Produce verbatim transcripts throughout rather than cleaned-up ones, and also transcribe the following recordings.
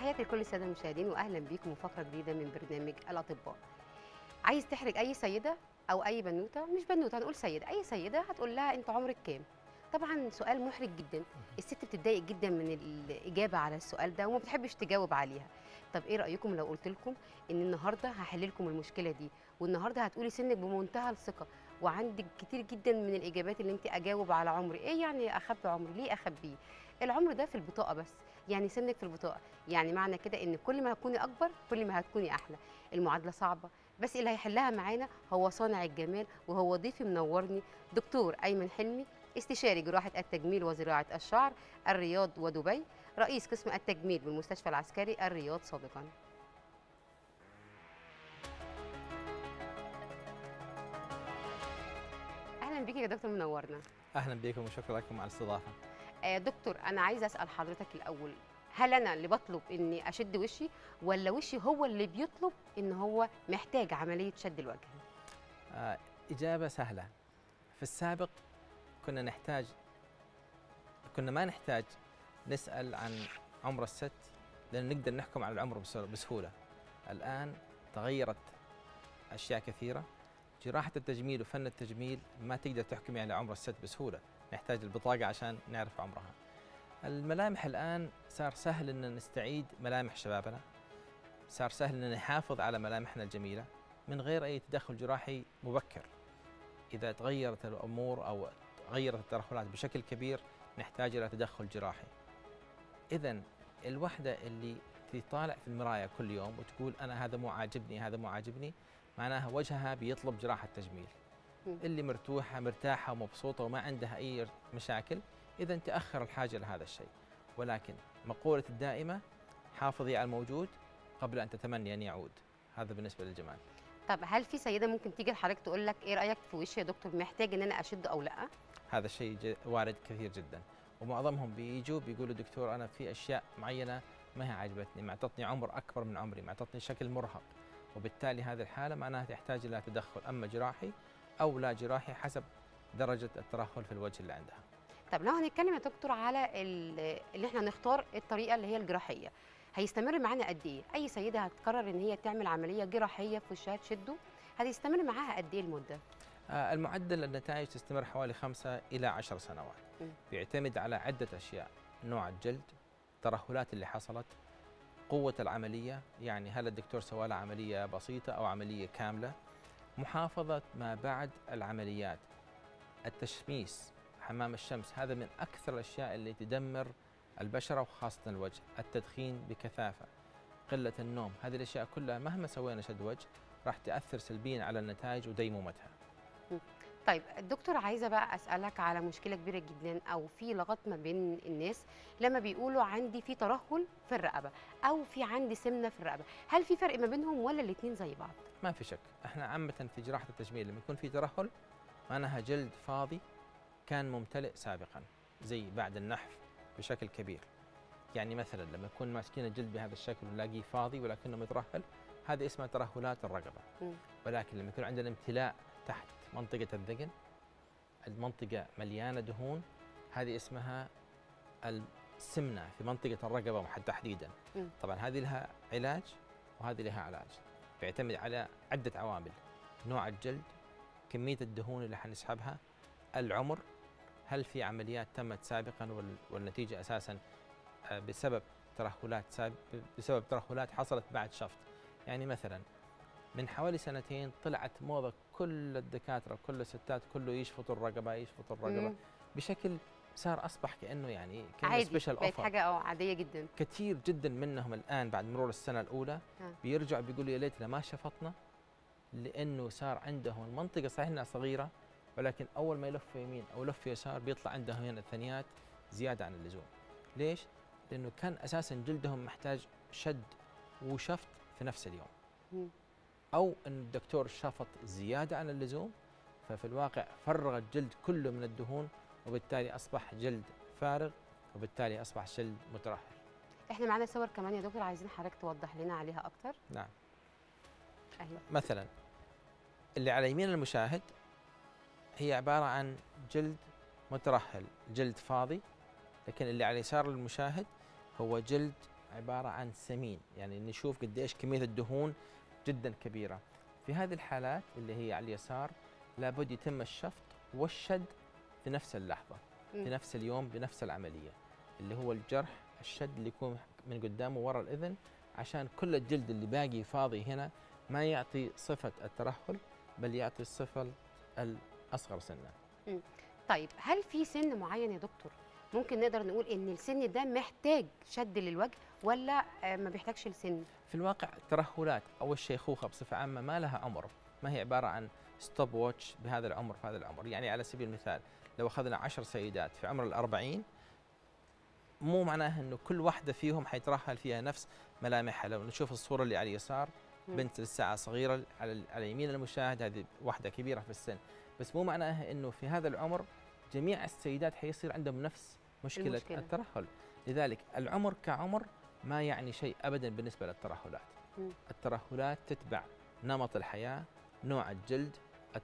تحياتي لكل الساده المشاهدين واهلا بيكم وفقره جديده من برنامج الاطباء. عايز تحرج اي سيده او اي بنوته، مش بنوته هنقول سيده، اي سيده هتقول لها انت عمرك كام؟ طبعا سؤال محرج جدا، الست بتتضايق جدا من الاجابه على السؤال ده وما بتحبش تجاوب عليها. طب ايه رايكم لو قلت لكم ان النهارده هحل لكم المشكله دي، والنهارده هتقولي سنك بمنتهى الثقه وعندك كتير جدا من الاجابات اللي انت اجاوب على عمري؟ ايه يعني اخبي عمري؟ ليه اخبيه؟ العمر ده في البطاقه بس، يعني سنك في البطاقه، يعني معنى كده ان كل ما هتكوني اكبر كل ما هتكوني احلى. المعادله صعبه بس اللي هيحلها معانا هو صانع الجمال وهو ضيفي منورني دكتور ايمن حلمي، استشاري جراحه التجميل وزراعه الشعر الرياض ودبي، رئيس قسم التجميل بالمستشفى العسكري الرياض سابقا. اهلا بيكي يا دكتور، منورنا. اهلا بكم وشكرا لكم على الاستضافه. آه دكتور، انا عايزه اسال حضرتك الاول، هل انا اللي بطلب اني اشد وشي ولا وشي هو اللي بيطلب ان هو محتاج عمليه شد الوجه؟ آه اجابه سهله. في السابق كنا نحتاج كنا ما نحتاج نسال عن عمر الست لان نقدر نحكم على العمر بسهوله. الان تغيرت اشياء كثيره. جراحه التجميل وفن التجميل ما تقدر تحكمي على عمر الست بسهوله، نحتاج البطاقه عشان نعرف عمرها. الملامح الآن صار سهل أن نستعيد ملامح شبابنا، صار سهل أن نحافظ على ملامحنا الجميلة من غير أي تدخل جراحي مبكر. إذا تغيرت الأمور أو تغيرت الترهلات بشكل كبير نحتاج إلى تدخل جراحي. إذن الوحدة اللي تطالع في المراية كل يوم وتقول أنا هذا مو عاجبني هذا مو عاجبني، معناها وجهها بيطلب جراحة تجميل. اللي مرتوحة مرتاحة ومبسوطة وما عندها أي مشاكل إذا تأخر الحاجة لهذا الشيء. ولكن مقولة الدائمة حافظي على الموجود قبل أن تتمني أن يعود. هذا بالنسبة للجمال. طب هل في سيدة ممكن تيجي لحضرتك تقول لك إيه رأيك في وشي يا دكتور، محتاج إن أنا أشد أو لأ؟ هذا الشيء وارد كثير جدا، ومعظمهم بيجوا بيقولوا دكتور أنا في أشياء معينة ما هي عجبتني، معطتني عمر أكبر من عمري، معطتني شكل مرهق، وبالتالي هذه الحالة معناها تحتاج إلى تدخل أما جراحي أو لا جراحي حسب درجة الترهل في الوجه اللي عندها. طب لو هنتكلم يا دكتور على اللي احنا نختار الطريقه اللي هي الجراحيه، هيستمر معانا قد ايه؟ اي سيده هتقرر ان هي تعمل عمليه جراحيه في وشها تشده هتستمر معاها قد ايه المده؟ آه المعدل النتائج تستمر حوالي خمسة إلى عشر سنوات. م. بيعتمد على عدة أشياء، نوع الجلد، الترهلات اللي حصلت، قوة العملية، يعني هل الدكتور سوى لها عملية بسيطة أو عملية كاملة، محافظة ما بعد العمليات، التشميس، حمام الشمس، هذا من أكثر الأشياء اللي تدمر البشرة وخاصة الوجه، التدخين بكثافة، قلة النوم، هذه الأشياء كلها مهما سوينا شد وجه راح تأثر سلبيا على النتائج وديمومتها. طيب الدكتور، عايزة بقى أسألك على مشكلة كبيرة جدا أو في لغط ما بين الناس لما بيقولوا عندي في ترهل في الرقبة أو في عندي سمنة في الرقبة، هل في فرق ما بينهم ولا الاتنين زي بعض؟ ما في شك، احنا عامة في جراحة التجميل لما يكون في ترهل معناها جلد فاضي كان ممتلئ سابقا زي بعد النحف بشكل كبير. يعني مثلا لما يكون ماسكين الجلد بهذا الشكل ونلاقيه فاضي ولكنه مترهل، هذه اسمها ترهلات الرقبة. م. ولكن لما يكون عندنا امتلاء تحت منطقة الذقن، المنطقة مليانة دهون، هذه اسمها السمنة في منطقة الرقبة تحديدا. م. طبعا هذه لها علاج وهذه لها علاج، بيعتمد على عدة عوامل، نوع الجلد، كمية الدهون اللي حنسحبها، العمر، هل في عمليات تمت سابقا والنتيجة أساسا بسبب ترهلات بسبب ترهلات حصلت بعد شفط. يعني مثلا من حوالي سنتين طلعت موضة كل الدكاترة كل الستات كله يشفطوا الرقبة يشفطوا الرقبة مم. بشكل صار أصبح كأنه يعني كأنه سبيشال أوفر، حاجة أو عادية جدا. كثير جدا منهم الآن بعد مرور السنة الأولى ها. بيرجعوا بيقولوا يا ليتنا ما شفطنا، لأنه صار عندهم المنطقة صحيح إنها صغيرة ولكن أول ما يلف يمين أو يلف يسار بيطلع عندهم هنا الثنيات زيادة عن اللزوم. ليش؟ لأنه كان أساساً جلدهم محتاج شد وشفط في نفس اليوم. م. أو أن الدكتور شفط زيادة عن اللزوم ففي الواقع فرغ الجلد كله من الدهون وبالتالي أصبح جلد فارغ وبالتالي أصبح جلد مترهل. إحنا معنا صور كمان يا دكتور عايزين حضرتك توضح لنا عليها أكتر. نعم. أيوة. مثلاً اللي على يمين المشاهد هي عبارة عن جلد مترهل، جلد فاضي، لكن اللي على يسار المشاهد هو جلد عباره عن سمين، يعني نشوف قديش كميه الدهون جدا كبيره. في هذه الحالات اللي هي على اليسار لابد يتم الشفط والشد في نفس اللحظه، في نفس اليوم، بنفس العمليه، اللي هو الجرح الشد اللي يكون من قدامه ورا الاذن، عشان كل الجلد اللي باقي فاضي هنا ما يعطي صفه الترهل، بل يعطي الصفه الاصغر سنا. مم. طيب هل في سن معين يا دكتور ممكن نقدر نقول ان السن ده محتاج شد للوجه، ولا آه، ما بيحتاجش السن؟ في الواقع الترهلات او الشيخوخه بصفه عامه ما لها عمر، ما هي عباره عن ستوب واتش بهذا العمر في هذا العمر. يعني على سبيل المثال لو اخذنا عشر سيدات في عمر الأربعين، مو معناه انه كل واحده فيهم حيترهل فيها نفس ملامحها. لو نشوف الصوره اللي على اليسار بنت لسه صغيره، على على يمين المشاهد هذه واحده كبيره في السن، بس مو معناها انه في هذا العمر جميع السيدات حيصير عندهم نفس مشكله المشكلة. الترهل. لذلك العمر كعمر ما يعني شيء ابدا بالنسبه للترهلات. م. الترهلات تتبع نمط الحياه، نوع الجلد،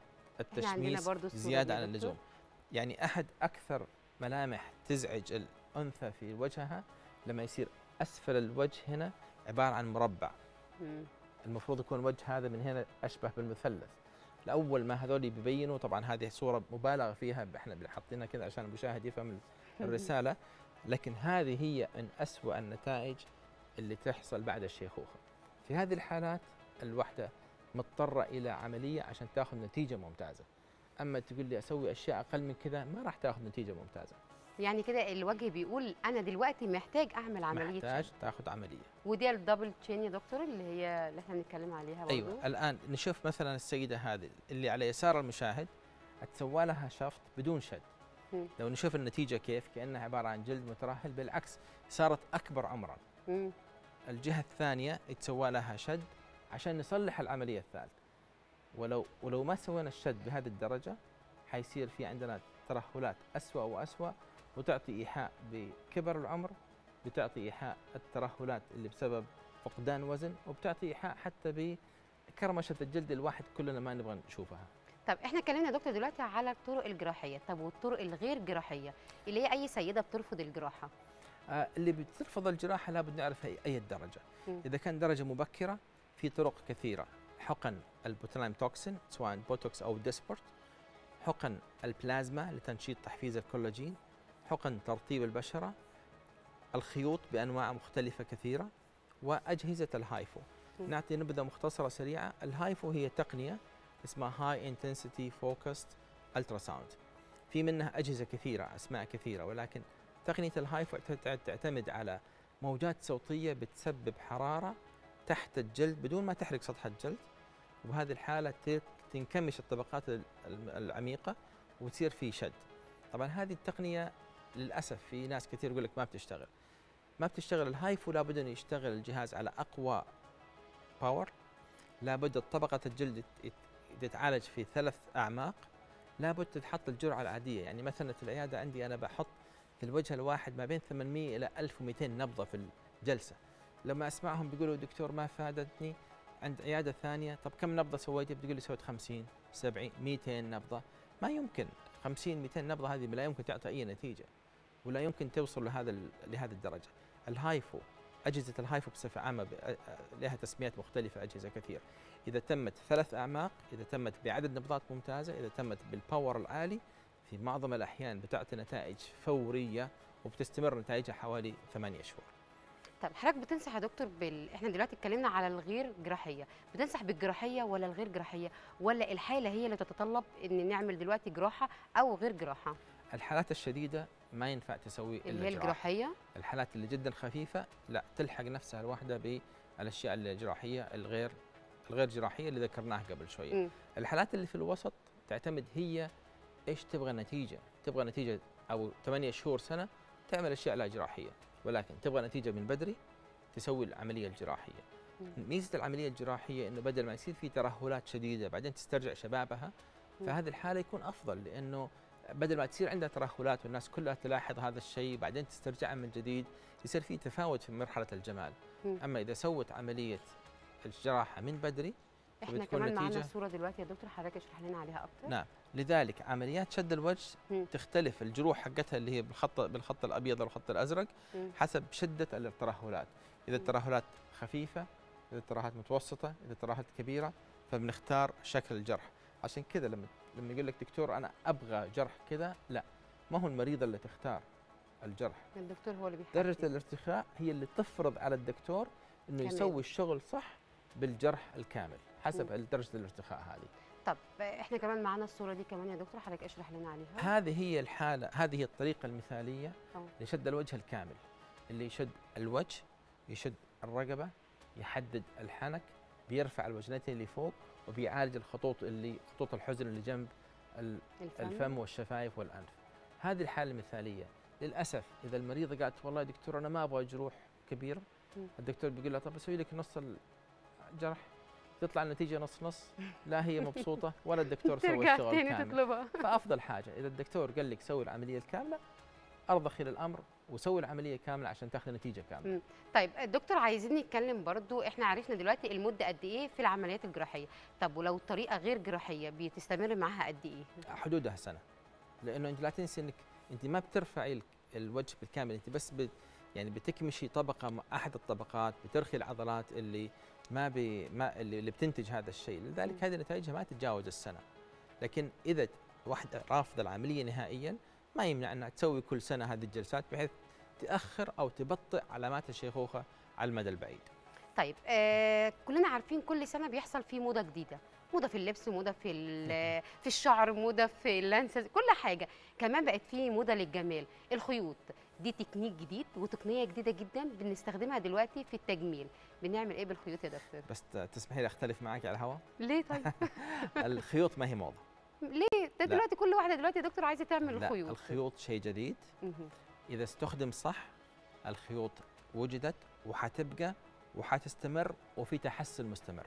التشميس زياده عن اللزوم. يعني احد اكثر ملامح تزعج الانثى في وجهها لما يصير اسفل الوجه هنا عباره عن مربع. م. المفروض يكون الوجه هذا من هنا اشبه بالمثلث. الاول ما هذول بيبينوا، طبعا هذه صوره مبالغ فيها، احنا حاطينها كذا عشان المشاهد يفهم الرساله، لكن هذه هي من أسوأ النتائج اللي تحصل بعد الشيخوخه. في هذه الحالات الوحده مضطره الى عمليه عشان تاخذ نتيجه ممتازه. اما تقول لي اسوي اشياء اقل من كذا ما راح تاخذ نتيجه ممتازه. يعني كده الوجه بيقول انا دلوقتي محتاج اعمل عمليه، محتاج تاخذ عمليه. ودي الدبل تشين يا دكتور اللي هي اللي احنا بنتكلم عليها برضه. ايوه الان نشوف مثلا السيده هذه اللي على يسار المشاهد اتسوى لها شفط بدون شد. م. لو نشوف النتيجه كيف كانها عباره عن جلد مترهل، بالعكس صارت اكبر عمرا. م. الجهه الثانيه يتسوى لها شد عشان نصلح العمليه الثالثه. ولو ولو ما سوينا الشد بهذه الدرجه حيصير في عندنا ترهلات اسوء واسوء، وتعطي ايحاء بكبر العمر، بتعطي ايحاء الترهلات اللي بسبب فقدان وزن، وبتعطي ايحاء حتى بكرمشه الجلد الواحد كلنا ما نبغى نشوفها. طب احنا اتكلمنا يا دكتور دلوقتي على الطرق الجراحيه، طب والطرق الغير جراحيه اللي هي اي سيده بترفض الجراحه؟ آه اللي بترفض الجراحه لابد نعرف هي اي درجه. م. اذا كان درجه مبكره في طرق كثيره، حقن البوتولينوم توكسين سواء بوتوكس او ديسبورت، حقن البلازما لتنشيط تحفيز الكولاجين، حقن ترطيب البشره، الخيوط بانواع مختلفه كثيره، واجهزه الهايفو. م. نعطي نبذه مختصره سريعه. الهايفو هي تقنيه اسمها هاي انتنسيتي فوكسد الترا ساوند. في منها اجهزه كثيره، اسماء كثيره، ولكن تقنيه الهايفو تعتمد على موجات صوتيه بتسبب حراره تحت الجلد بدون ما تحرق سطح الجلد، وبهذه الحاله تنكمش الطبقات العميقه وتصير في شد. طبعا هذه التقنيه للاسف في ناس كثير يقول لك ما بتشتغل. ما بتشتغل الهايفو، لابد انه يشتغل الجهاز على اقوى باور، لابد طبقه الجلد تتعالج في ثلاث اعماق، لابد تتحط الجرعه العاديه. يعني مثلا في العياده عندي انا بحط في الوجه الواحد ما بين ثمانمئة الى ألف ومئتين نبضه في الجلسه. لما اسمعهم بيقولوا دكتور ما فادتني، عند عياده ثانيه طب كم نبضه سويتي؟ بتقول لي سويت خمسين سبعين مئتين نبضه. ما يمكن خمسين مئتين نبضه هذه لا يمكن تعطي اي نتيجه، ولا يمكن توصل لهذا لهذه الدرجه. الهايفو، اجهزه الهايفو بصفه عامه لها تسميات مختلفه، اجهزه كثير. اذا تمت ثلاث اعماق، اذا تمت بعدد نبضات ممتازه، اذا تمت بالباور العالي، في معظم الاحيان بتعطي نتائج فوريه وبتستمر نتائجها حوالي ثمانية شهور. طب حضرتك بتنصح يا دكتور بال... احنا دلوقتي اتكلمنا على الغير جراحيه، بتنصح بالجراحيه ولا الغير جراحيه، ولا الحاله هي اللي تتطلب ان نعمل دلوقتي جراحه او غير جراحه؟ الحالات الشديده ما ينفع تسوي الا اللي هي الجراحيه. الحالات اللي جدا خفيفه لا، تلحق نفسها الواحده بالاشياء الجراحيه الغير الغير جراحيه اللي ذكرناها قبل شويه. م. الحالات اللي في الوسط تعتمد هي ايش تبغى نتيجه، تبغى نتيجه او ثمانية شهور سنه تعمل اشياء لا جراحيه، ولكن تبغى نتيجه من بدري تسوي العمليه الجراحيه. م. ميزه العمليه الجراحيه انه بدل ما يصير في ترهلات شديده بعدين تسترجع شبابها، فهذه الحاله يكون افضل، لانه بدل ما تصير عندها ترهلات والناس كلها تلاحظ هذا الشيء بعدين تسترجعها من جديد، يصير في تفاوت في مرحله الجمال. م. اما اذا سوت عمليه الجراحه من بدري احنا كمان معنا الصوره دلوقتي يا دكتور، حضرتك اشرح لنا عليها اكتر. نعم، لذلك عمليات شد الوجه م. تختلف الجروح حقتها اللي هي بالخط بالخط الابيض والخط الازرق م. حسب شده الترهلات. اذا الترهلات خفيفه، اذا الترهلات متوسطه، اذا الترهلات كبيره، فبنختار شكل الجرح. عشان كذا لما لما يقول لك دكتور انا ابغى جرح كذا، لا، ما هو المريضه اللي تختار الجرح، الدكتور هو اللي بيحدد. درجه الارتخاء هي اللي تفرض على الدكتور انه كمان. يسوي الشغل صح بالجرح الكامل حسب مم. درجه الارتخاء هذه. طب احنا كمان معانا الصوره دي كمان يا دكتور، حضرتك اشرح لنا عليها. هذه هي الحاله، هذه هي الطريقه المثاليه أوه. لشد الوجه الكامل، اللي يشد الوجه، يشد الرقبه، يحدد الحنك، بيرفع الوجنتين اللي فوق، وبيعالج الخطوط اللي خطوط الحزن اللي جنب الفم, الفم والشفايف والانف. هذه الحاله المثاليه. للاسف اذا المريضه قالت والله يا دكتور انا ما ابغى جروح كبيره، الدكتور بيقول لها طب اسوي لك نص الجرح، تطلع النتيجه نص نص، لا هي مبسوطه ولا الدكتور سوى الشغل كامل. فافضل حاجه اذا الدكتور قال لك سوي العمليه الكامله، ارضخي للامر وسوي العمليه كامله عشان تاخذ نتيجه كامله. مم. طيب دكتور عايزين نتكلم برضو، احنا عرفنا دلوقتي المده قد ايه في العمليات الجراحيه، طب ولو الطريقه غير جراحيه بتستمر معاها قد ايه؟ حدودها سنه، لانه انت لا تنسي انك انت ما بترفعي الوجه بالكامل، انت بس بت يعني بتكمشي طبقه احد الطبقات، بترخي العضلات اللي ما بي ما اللي, اللي بتنتج هذا الشيء، لذلك هذه نتائجها ما تتجاوز السنه. لكن اذا واحده رافضه العمليه نهائيا ما يمنع انها تسوي كل سنه هذه الجلسات بحيث تاخر او تبطئ علامات الشيخوخه على المدى البعيد. طيب آه كلنا عارفين كل سنه بيحصل فيه موضه جديده، موضه في اللبس، موضه في في الشعر، موضه في اللانسز، كل حاجه. كمان بقت فيه موضه للجمال، الخيوط دي تكنيك جديد وتقنيه جديده جدا بنستخدمها دلوقتي في التجميل. بنعمل ايه بالخيوط يا دكتور؟ بس تسمحي لي اختلف معك على الهواء؟ ليه طيب؟ الخيوط ما هي موضه. ليه؟ ده دلوقتي كل واحده دلوقتي يا دكتور عايزه تعمل لا، الخيوط. الخيوط شيء جديد. اذا استخدم صح الخيوط وجدت وحتبقى وحتستمر وفي تحسن مستمر.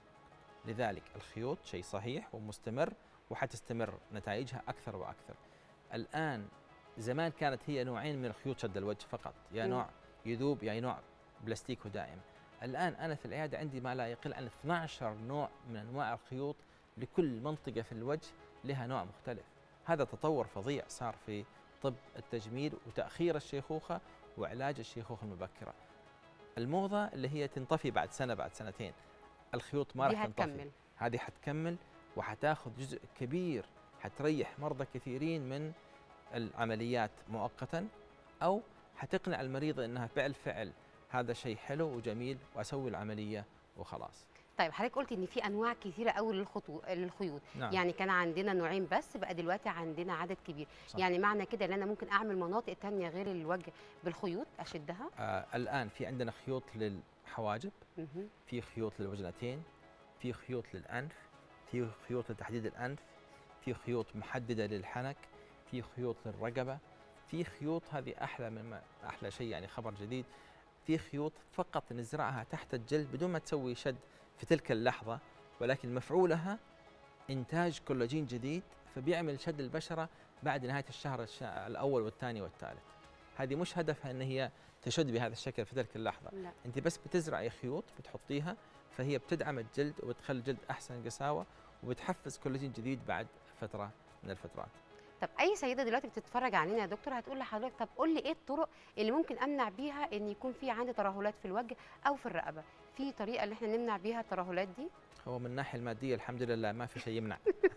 لذلك الخيوط شيء صحيح ومستمر وحتستمر نتائجها اكثر واكثر. الان زمان كانت هي نوعين من الخيوط شد الوجه فقط، يا نوع يذوب يا نوع بلاستيك ودائم. الان انا في العياده عندي ما لا يقل عن اثني عشر نوع من انواع الخيوط، لكل منطقه في الوجه لها نوع مختلف. هذا تطور فظيع صار في طب التجميل وتاخير الشيخوخه وعلاج الشيخوخه المبكره. الموضه اللي هي تنطفي بعد سنه بعد سنتين، الخيوط ما راح تنطفي، هذه حتكمل وحتاخذ جزء كبير، حتريح مرضى كثيرين من العمليات مؤقتا، او حتقنع المريضه انها بالفعل هذا شيء حلو وجميل واسوي العمليه وخلاص. طيب حضرتك قلت ان في انواع كثيره قوي للخطو للخيوط. نعم. يعني كان عندنا نوعين بس، بقى دلوقتي عندنا عدد كبير. صح. يعني معنى كده ان انا ممكن اعمل مناطق ثانيه غير الوجه بالخيوط اشدها؟ آه الان في عندنا خيوط للحواجب، في خيوط للوجنتين، في خيوط للانف، في خيوط لتحديد الانف، في خيوط محدده للحنك، في خيوط للرقبه، في خيوط هذه احلى من احلى شيء، يعني خبر جديد، في خيوط فقط نزرعها تحت الجلد بدون ما تسوي شد في تلك اللحظة، ولكن مفعولها إنتاج كولاجين جديد، فبيعمل شد البشرة بعد نهاية الشهر الأول والثاني والثالث. هذه مش هدفها أن هي تشد بهذا الشكل في تلك اللحظة، لا. أنت بس بتزرعي خيوط بتحطيها، فهي بتدعم الجلد وبتخلي الجلد أحسن قساوة وبتحفز كولاجين جديد بعد فترة من الفترات. طب اي سيده دلوقتي بتتفرج علينا يا دكتور هتقول لحضرتك طب قول لي ايه الطرق اللي ممكن امنع بيها ان يكون في عندي ترهلات في الوجه او في الرقبه؟ في طريقه اللي احنا نمنع بيها الترهلات دي؟ هو من الناحيه الماديه الحمد لله ما في شيء يمنع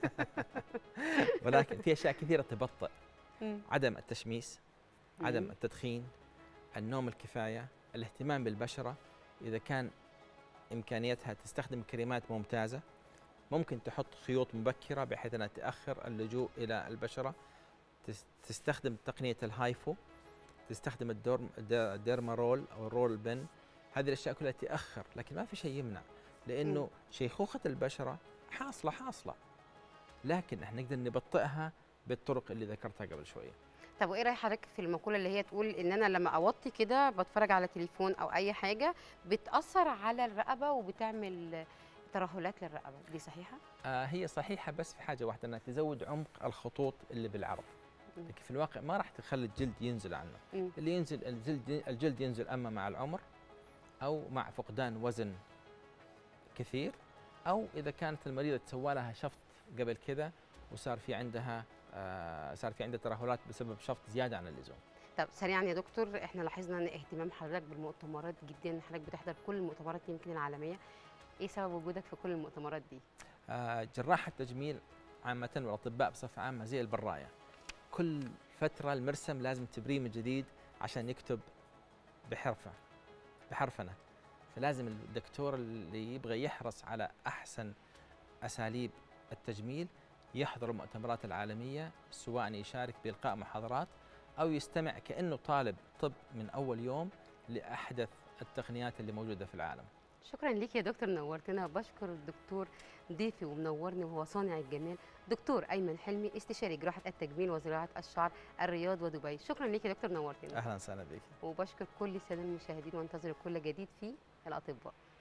ولكن في اشياء كثيره تبطئ. عدم التشميس، عدم التدخين، النوم الكفايه، الاهتمام بالبشره، اذا كان امكانيتها تستخدم كريمات ممتازه، ممكن تحط خيوط مبكره بحيث انها تاخر اللجوء الى البشره، تستخدم تقنيه الهايفو، تستخدم الدورم الديرمارول او الرول بن، هذه الاشياء كلها تاخر، لكن ما في شيء يمنع، لانه م. شيخوخه البشره حاصله حاصله، لكن احنا نقدر نبطئها بالطرق اللي ذكرتها قبل شويه. طب وايه راي حضرتك في المقوله اللي هي تقول ان انا لما اوطي كده بتفرج على تليفون او اي حاجه بتاثر على الرقبه وبتعمل ترهلات للرقبه، دي صحيحه؟ آه هي صحيحه بس في حاجه واحده، انها تزود عمق الخطوط اللي بالعرض، لكن في الواقع ما راح تخلي الجلد ينزل عنه. م. اللي ينزل الجلد الجلد ينزل اما مع العمر او مع فقدان وزن كثير، او اذا كانت المريضه تسوى لها شفط قبل كذا وصار في عندها آه صار في عندها ترهلات بسبب شفط زياده عن اللزوم. طب سريعا يا دكتور، احنا لاحظنا ان اهتمام حضرتك بالمؤتمرات جدا، حضرتك بتحضر كل المؤتمرات يمكن العالميه، ايه سبب وجودك في كل المؤتمرات دي؟ آه، جراح التجميل عامة والأطباء بصفة عامة زي البراية، كل فترة المرسم لازم تبريه من جديد عشان يكتب بحرفة بحرفنة. فلازم الدكتور اللي يبغى يحرص على أحسن أساليب التجميل يحضر المؤتمرات العالمية، سواء يشارك بإلقاء محاضرات أو يستمع كأنه طالب طب من أول يوم لأحدث التقنيات اللي موجودة في العالم. شكرا ليك يا دكتور، نورتنا. بشكر الدكتور ضيفي ومنورني وهو صانع الجمال دكتور ايمن حلمي، استشاري جراحه التجميل وزراعه الشعر، الرياض ودبي. شكرا ليك يا دكتور، نورتنا. أهلا وسهلا بك. وبشكر كل الساده المشاهدين وانتظروا كل جديد في الأطباء.